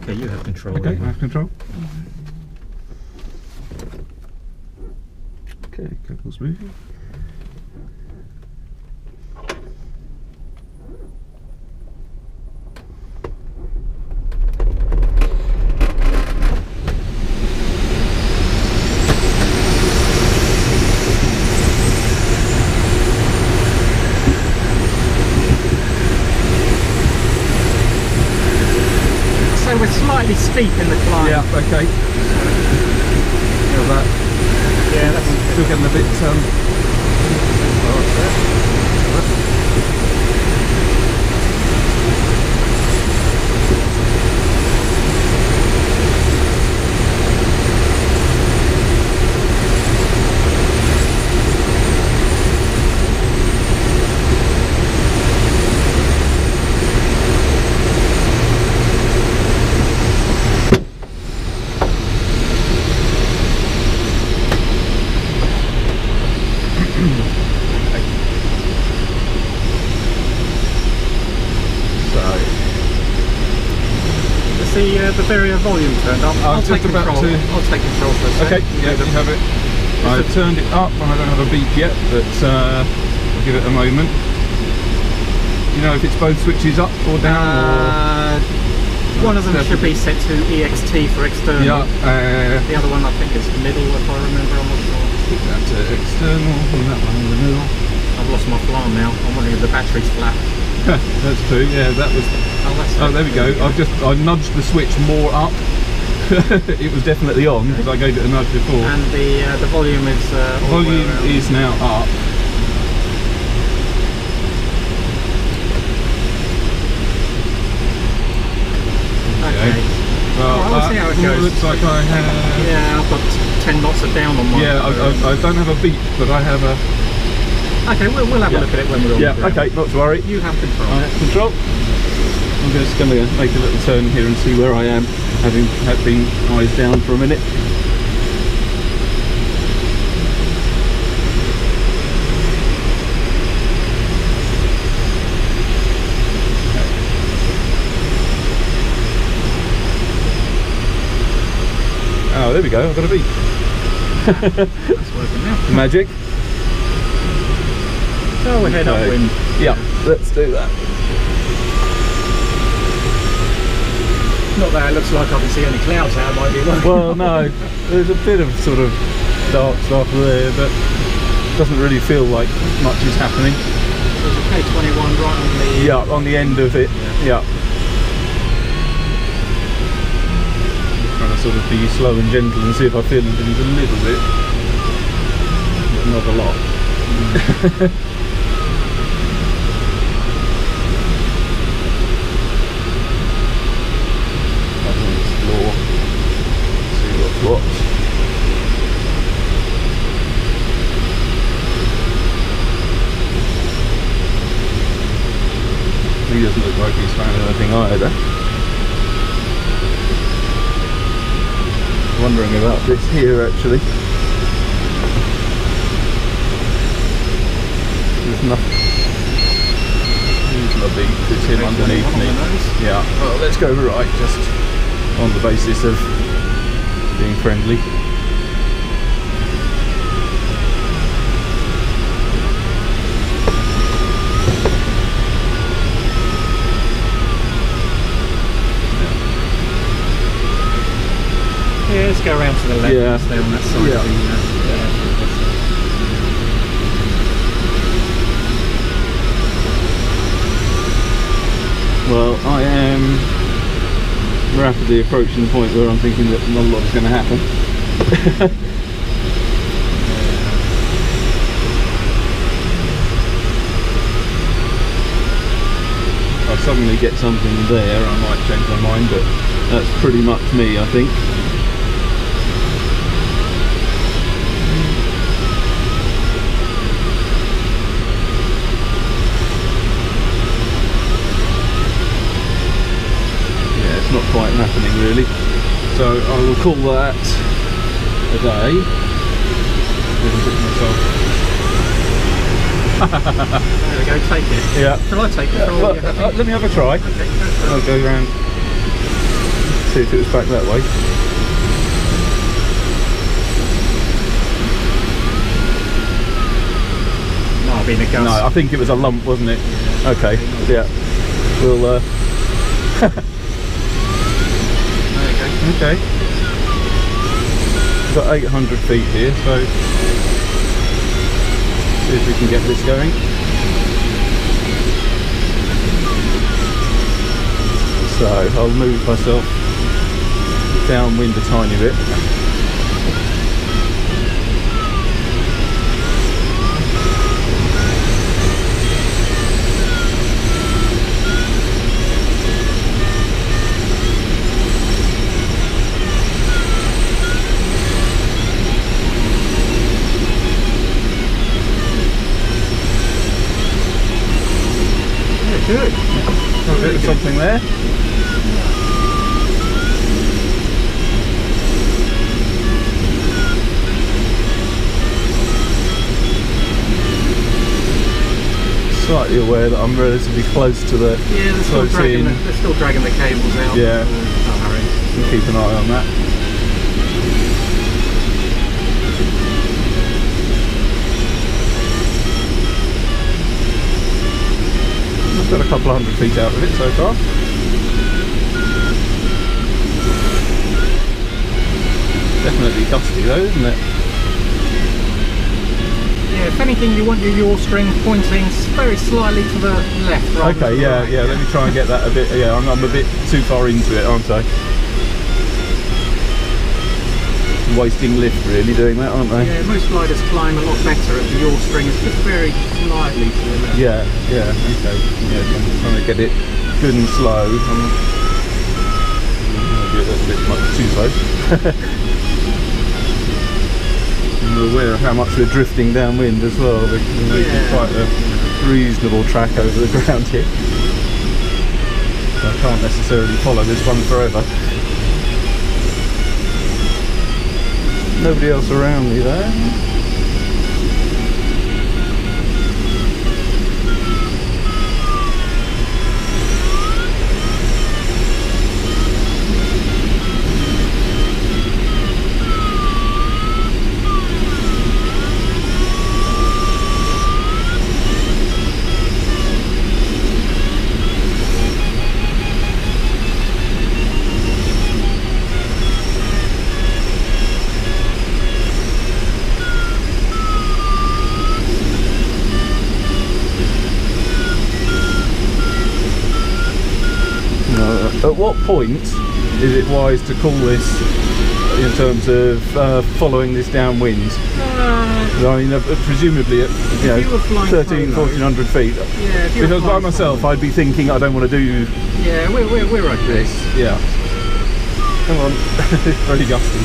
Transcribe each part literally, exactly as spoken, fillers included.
Okay, you have control. Okay, I have control. Okay, couples moving. So we're slightly steep in the climb. Yeah, okay. Feel that. Yeah, that's Still getting a bit um oh, the uh, the Bavaria volume turned up. I'll just take about control. to- I'll take control for a second. okay, yeah, you have it. I've turned it up and I don't have a beep yet, but uh, I'll give it a moment. Do you know if it's both switches up or down? Uh, one of them should be set to E X T for external. or... Yeah, uh, The other one I think is middle, if I remember. I'm not sure. that's uh, external, and that one in the middle. I've lost my flam now. I'm wondering if the battery's flat. That's true, yeah, that was... Oh, that's Oh, there we go. I've just I nudged the switch more up. It was definitely on because I gave it a nudge before. And the uh, the volume is uh, all the way Volume around. is now up. Okay. Well, Alright, we'll see how it that goes. looks like I have... Yeah, I've got ten knots of down on mine. Yeah, I, I, I don't have a beep, but I have a... Okay, we'll, we'll have Yeah. a look at it when we're on Yeah, the ground. okay, not to worry. You have control. I have control. I'm just going to make a little turn here and see where I am, having had been eyes down for a minute. Oh, there we go, I've got a beep. That's working now. Magic. So we're head Okay. upwind. Yeah, let's do that. Not that it looks like I can see any clouds out, might be working. Well, no, there's a bit of sort of dark stuff there, but it doesn't really feel like much is happening. There's a K twenty-one right on the... Yeah, on the end of it. Yeah. Trying to sort of be slow and gentle and see if I feel things a little bit, but not a lot. I can explore, see what's what. He doesn't look like he's found anything either. Wondering about this here actually. There's nothing. There's no beat, it's him underneath me. Yeah, well let's go right, just on the basis of being friendly. Yeah, let's go around to the left Yeah. and stay on that side. Yeah. Of the, uh, Well, I am rapidly approaching the point where I'm thinking that not a lot is going to happen. If I suddenly get something there, I might change my mind, but that's pretty much me, I think. Not quite happening really, so I will call that a day. There we go, take it. Yeah. Shall I take it? Yeah, well, uh, let me have a try. Okay, I'll go around. See if it was back that way. Might have been a gas. No, I think it was a lump, wasn't it? Yeah. Okay, yeah. We'll, uh... there you go. Okay. We've got eight hundred feet here, so... see if we can get this going. So, I'll move myself downwind a tiny bit. Good. A bit of something there. Slightly aware that I'm relatively close to the yeah, they're still, dragging the, they're still dragging the cables out. Yeah. Oh, hurry. We'll keep an eye on that. I've got a couple of hundred feet out of it so far. Definitely gusty though, isn't it? Yeah, if anything, you want your yaw string pointing very slightly to the left. Rather Okay, than yeah, right. yeah. Let me try and get that a bit. Yeah, I'm, I'm a bit too far into it, aren't I? Wasting lift, really, doing that, aren't they? Yeah, most gliders climb a lot better if the yaw string is just very slightly to the left. Yeah, yeah. Okay. Yeah, I'm trying to get it good and slow. I'm maybe a little bit much too slow. I'm aware of how much we're drifting downwind as well. We're making Yeah. quite a reasonable track over the ground here. I can't necessarily follow this one forever. Nobody else around me there. At what point is it wise to call this in terms of uh, following this downwind? Uh, I mean, uh, presumably at you know, you were flying thirteen, solo. fourteen hundred feet. yeah, if you were Because by flying myself, solo. I'd be thinking I don't want to do Yeah, we're, we're, we're okay. this. Yeah. Come on, it's very gusty.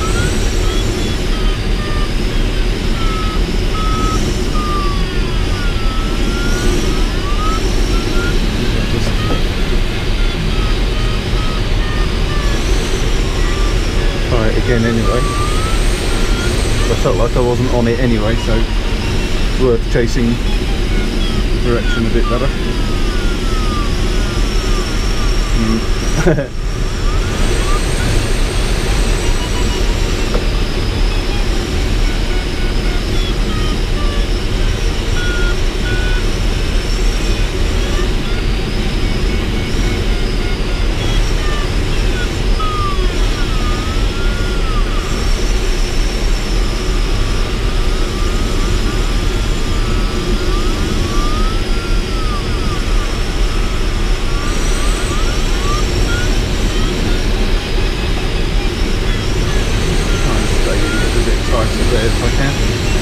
Try it again anyway. I felt like I wasn't on it anyway, so it's worth chasing direction a bit better. Mm. There if I can.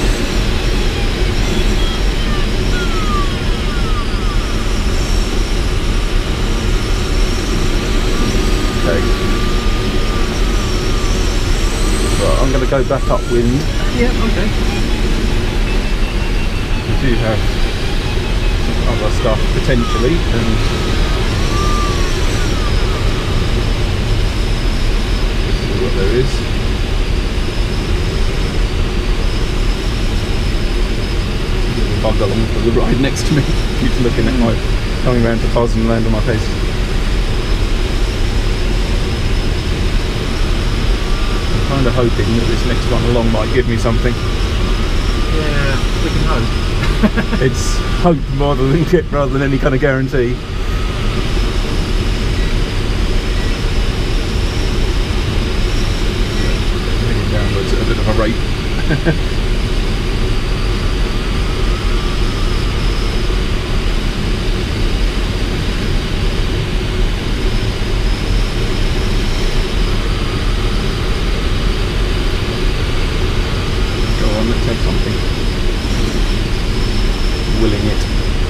Okay. Right, I'm going to go back upwind. Yeah, okay. We do have some other stuff potentially, and see what there is. Bug along for the ride next to me. Keeps looking at my, coming round to pause and land on my face. hoping that this next one along might give me something. Yeah, we can hope. It's hope rather than rather than any kind of guarantee. Heading downwards at a bit of a rate. Take something. Willing it.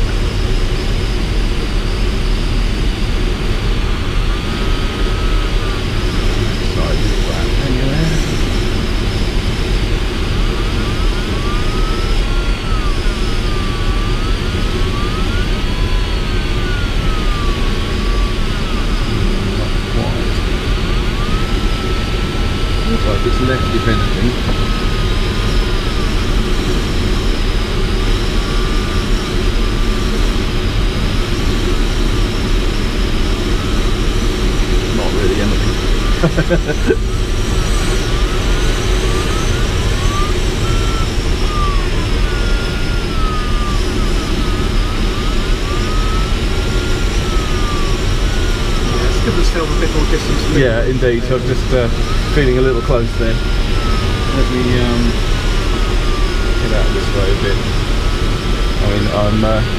Sorry, do that anyway. Not quite. Looks like it's left, if anything. Yeah, it's good to still have a bit more distance. Yeah, indeed. So I'm just uh, feeling a little close there. Let me um, get out this way a bit. I mean, I'm. Uh,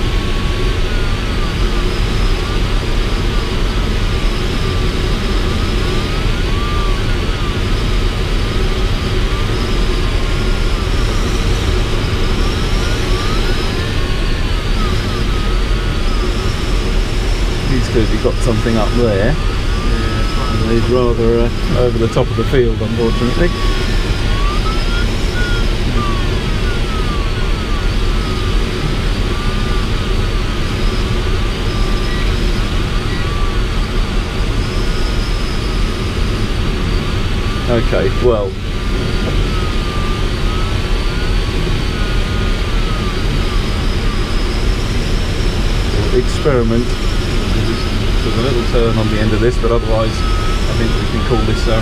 He's clearly got something up there. Yeah, he's rather uh, over the top of the field, unfortunately. Okay, well. We'll experiment. There's a little turn on the end of this, but otherwise I think we can call this um,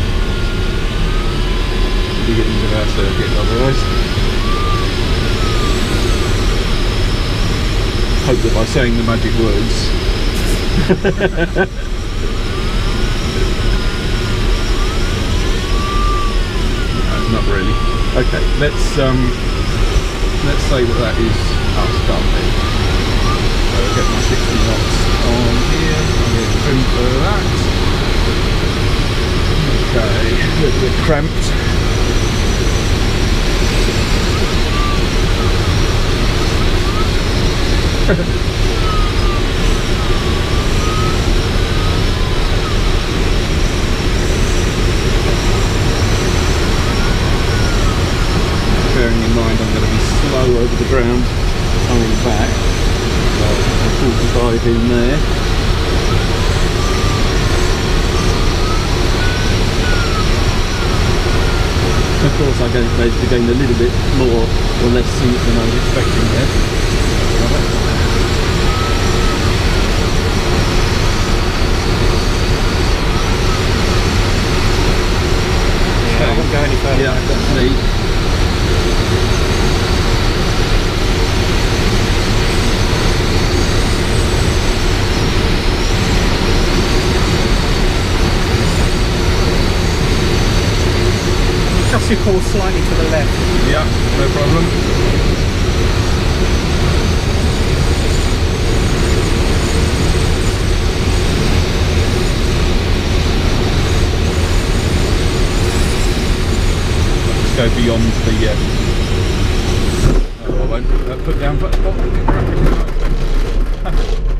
the beginnings of our circuit otherwise. Hope that by saying the magic words no, not really. Okay, let's um, let's say that that is us done then. So I'll get my sixty knots on here, I'll get trim for that. Okay, a little bit cramped. Bearing in mind I'm going to be slow over the ground coming back. forty-five in there. Of course I managed to gain a little bit more or less seat than I was expecting there. Yeah, I won't go any further. Yeah, that's me. Just your course slightly to the left. Yeah, no problem. Let's go beyond the. Uh, oh, I won't uh, put down. But, oh,